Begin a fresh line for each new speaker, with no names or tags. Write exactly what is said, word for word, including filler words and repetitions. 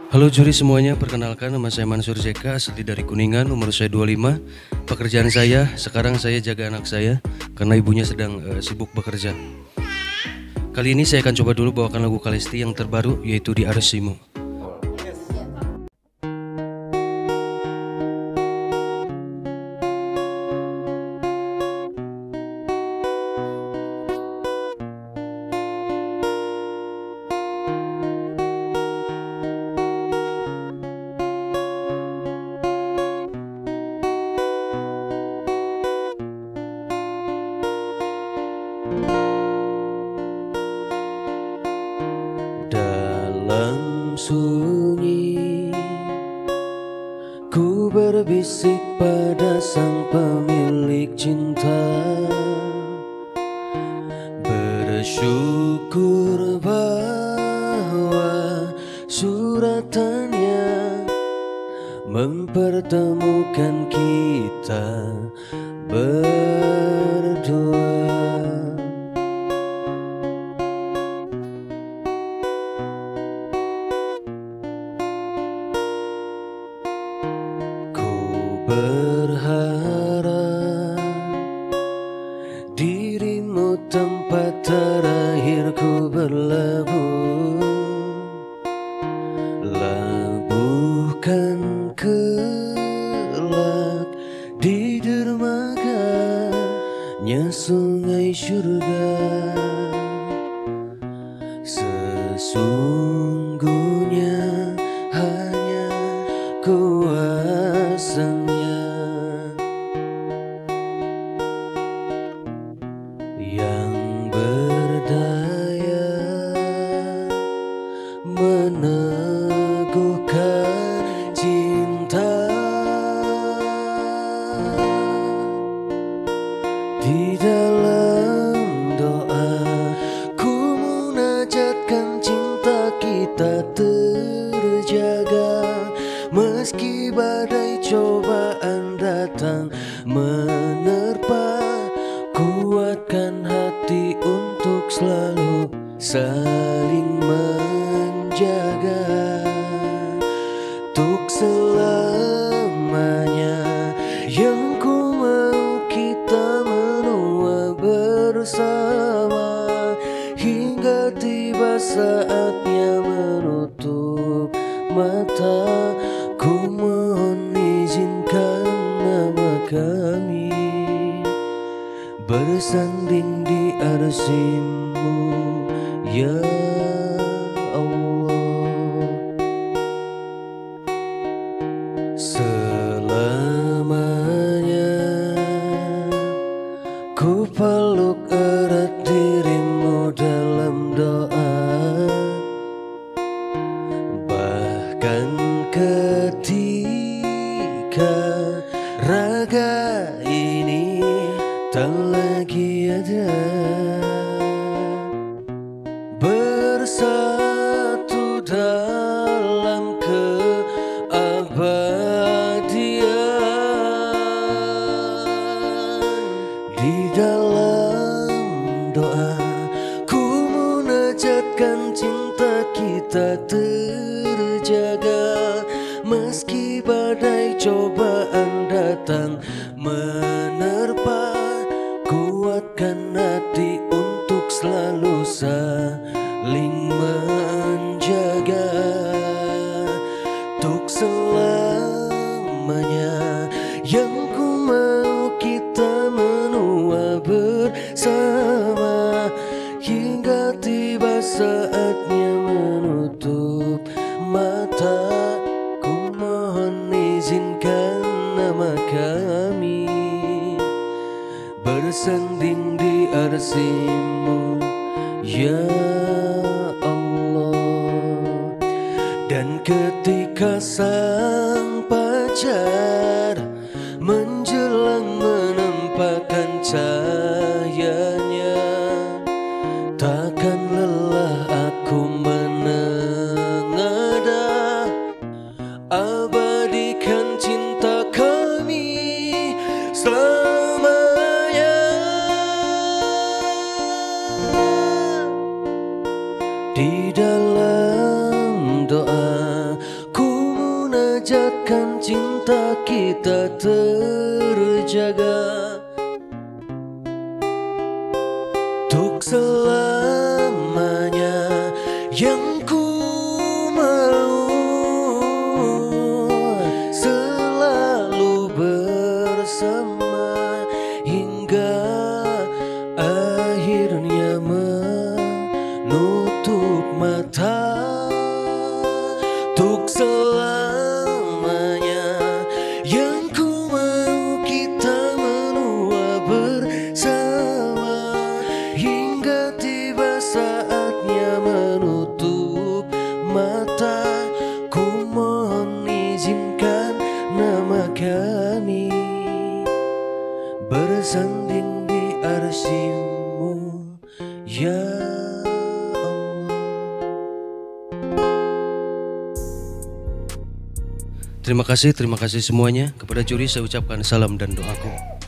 Halo juri semuanya, perkenalkan nama saya Mansur Zeka, asli dari Kuningan, umur saya dua puluh lima. Pekerjaan saya, sekarang saya jaga anak saya karena ibunya sedang uh, sibuk bekerja. Kali ini saya akan coba dulu bawakan lagu Kalesti yang terbaru, yaitu Di Arsimu. Dalam sunyi ku berbisik pada sang pemilik cinta, bersyukur bahwa suratannya mempertemukan kita berdua. Berharap dirimu tempat terakhirku berlabuh, labuhkan kelak di dermaganya sungai surga. Sesungguhnya hanya kuasanya yang berdaya meneguhkan cinta. Di dalam doa ku munajatkan cinta kita terjaga, meski badai cobaan datang menerpa. Kuatkan hati untuk selalu saling menjaga, untuk selamanya. Yang ku mau kita menua bersama, hingga tiba saatnya menutup mata. Ku mohon izinkan nama kami bersanding di arsimu, ya Allah. Selamanya ku peluk erat dirimu dalam doa, bahkan ketika raga ini tak lagi ada, bersatu dalam keabadian. Di dalam doa ku munajatkan cinta kita terjaga, meski badai cobaan datang menerpa. Kuatkan hati untuk selalu saling menjaga, untuk selamanya. Yang ku mau kita menua bersama, hingga tiba saatnya menutup mata. Ku mohon izinkan nama kami bersanding di arsimu, ya Allah. Dan ketika sang fajar menjelang menampakkan cahayanya, takkan lelah aku menengadah, abadikan cinta kami selamanya. Di dalam doa cinta kita terjaga untuk selamanya. Yang ku mau selalu bersama hingga akhirnya menutup mata. Untuk selamanya yang ku mau kita menua bersama hingga tiba saatnya menutup mata. Ku mohon izinkan nama kami bersanding di arsy-Mu ya Allah. Terima kasih, terima kasih semuanya. Kepada juri saya ucapkan salam dan doaku.